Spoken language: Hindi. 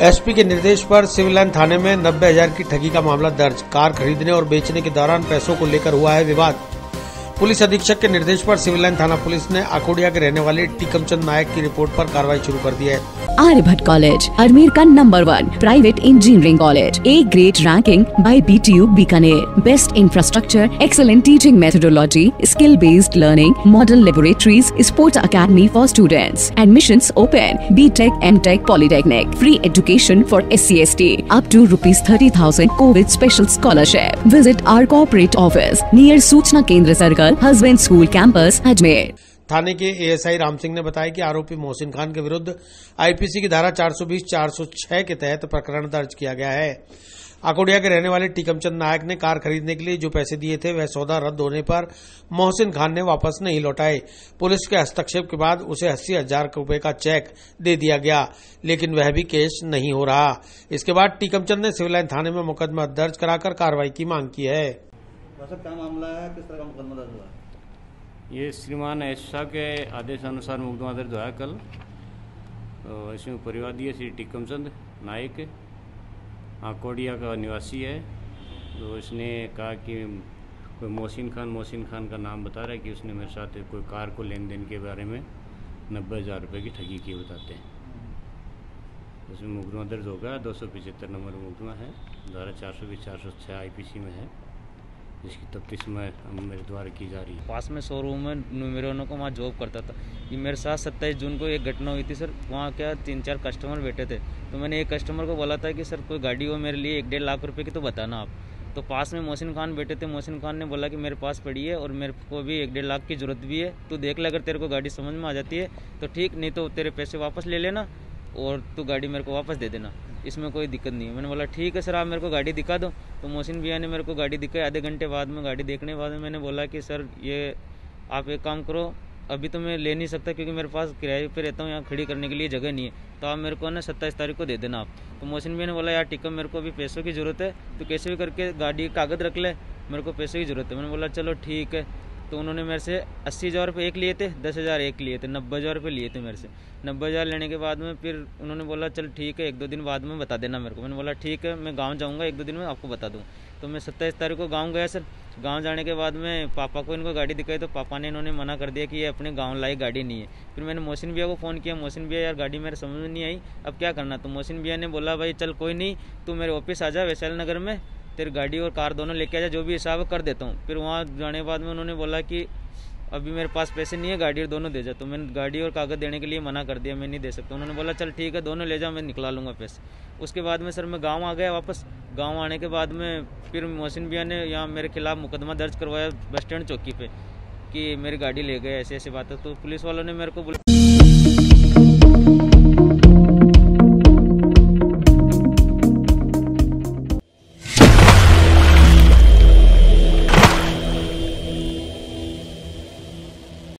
एसपी के निर्देश पर सिविल लाइन थाने में 90,000 की ठगी का मामला दर्ज। कार खरीदने और बेचने के दौरान पैसों को लेकर हुआ है विवाद। पुलिस अधीक्षक के निर्देश पर सिविल लाइन थाना पुलिस ने आकोडिया के रहने वाले टीकमचंद नायक की रिपोर्ट पर कार्रवाई शुरू कर दी है। आर्यभट्ट कॉलेज, अजमेर का number 1 private engineering college, A grade ranking by BTU Bikaner, best infrastructure, excellent teaching methodology, skill based learning, model laboratories, sports academy for students, admissions open, BTech, MTech, polytechnic, free education for SC/ST, up to ₹30,000 covid special scholarship. Visit our corporate office near सूचना केंद्र circle, husband school campus, Ajmer. थाने के ASI राम सिंह ने बताया कि आरोपी मोहसिन खान के विरुद्ध IPC की धारा 420-406 के तहत प्रकरण दर्ज किया गया है। आकोडिया के रहने वाले टीकमचंद नायक ने कार खरीदने के लिए जो पैसे दिए थे वह सौदा रद्द होने पर मोहसिन खान ने वापस नहीं लौटाए। पुलिस के हस्तक्षेप के बाद उसे 80,000 रुपए का चेक दे दिया गया, लेकिन वह भी केस नहीं हो रहा। इसके बाद टीकमचंद ने सिविल लाइन थाने में मुकदमा दर्ज कराकर कार्रवाई की मांग की है। क्या मामला है, किस तरह का मुकदमा दर्ज हुआ? ये श्रीमान एस के आदेशानुसार मुकदमा दर्ज हुआ है कल। तो इसमें परिवादी है श्री टीकमचंद नायक, आकोडिया का निवासी है। तो इसने कहा कि कोई मोहसिन खान का नाम बता रहा है कि उसने मेरे साथ कोई कार को लेन देन के बारे में 90,000 रुपये की ठगी की बताते हैं। उसमें मुकदमा दर्ज होगा, 275 नंबर मुकदमा है, धारा 420-406 IPC में है, जिसकी तफ्तीश में मेरे द्वारा की जा रही है। पास में शोरूम में न्यूमेरोनो को वहाँ जॉब करता था। ये मेरे साथ 27 जून को एक घटना हुई थी सर। वहाँ क्या 3-4 कस्टमर बैठे थे, तो मैंने एक कस्टमर को बोला था कि सर कोई गाड़ी हो मेरे लिए 1-1.5 लाख रुपए की, तो बताना आप। तो पास में मोहसिन खान बैठे थे। मोहसिन खान ने बोला कि मेरे पास पड़ी है और मेरे को भी 1-1.5 लाख की ज़रूरत भी है, तो देख ले, अगर तेरे को गाड़ी समझ में आ जाती है तो ठीक, नहीं तो तेरे पैसे वापस ले लेना और तू गाड़ी मेरे को वापस दे देना, इसमें कोई दिक्कत नहीं है। मैंने बोला ठीक है सर, आप मेरे को गाड़ी दिखा दो। तो मोहसिन भैया ने मेरे को गाड़ी दिखाई। आधे घंटे बाद में गाड़ी देखने के बाद में मैंने बोला कि सर ये आप एक काम करो, अभी तो मैं ले नहीं सकता क्योंकि मेरे पास किराए पे रहता हूँ, यहाँ खड़ी करने के लिए जगह नहीं है, तो आप मेरे को ना 27 तारीख को दे देना आप। तो मोहसिन भैया ने बोला यार टीकम, मेरे को अभी पैसों की ज़रूरत है, तो कैसे भी करके गाड़ी कागज़ रख ले, मेरे को पैसों की ज़रूरत है। मैंने बोला चलो ठीक है। तो उन्होंने मेरे से 80,000 रुपये एक लिए थे, 10,000 एक लिए थे, 90,000 रुपये लिए थे मेरे से। 90,000 लेने के बाद में फिर उन्होंने बोला चल ठीक है, 1-2 दिन बाद में बता देना मेरे को। मैंने बोला ठीक है, मैं गांव जाऊंगा, 1-2 दिन में आपको बता दूँ। तो मैं 27 तारीख को गांव गया सर। गांव जाने के बाद में पापा को इनको गाड़ी दिखाई, तो पापा ने इन्होंने मना कर दिया कि ये अपने गाँव लाई गाड़ी नहीं है। फिर मैंने मोहसिन भैया को फ़ोन किया, मोहसिन भैया यार गाड़ी मेरे समझ में नहीं आई, अब क्या करना? तो मोहसिन भैया ने बोला भाई चल कोई नहीं, तू मेरे ऑफिस आ जा वैशाली नगर में, तेरी गाड़ी और कार दोनों लेके आ जा, जो भी हिसाब कर देता हूँ। फिर वहाँ जाने के बाद में उन्होंने बोला कि अभी मेरे पास पैसे नहीं है, गाड़ी और दोनों दे जा। तो मैंने गाड़ी और कागज़ देने के लिए मना कर दिया, मैं नहीं दे सकता। उन्होंने बोला चल ठीक है, दोनों ले जा, मैं निकला लूँगा पैसे। उसके बाद में सर मैं गांव आ गया वापस। गांव आने के बाद में फिर मोहसिन भैया ने यहाँ मेरे खिलाफ मुकदमा दर्ज करवाया बस स्टैंड चौकी पे कि मेरी गाड़ी ले गए, ऐसी ऐसी बात है। तो पुलिस वालों ने मेरे को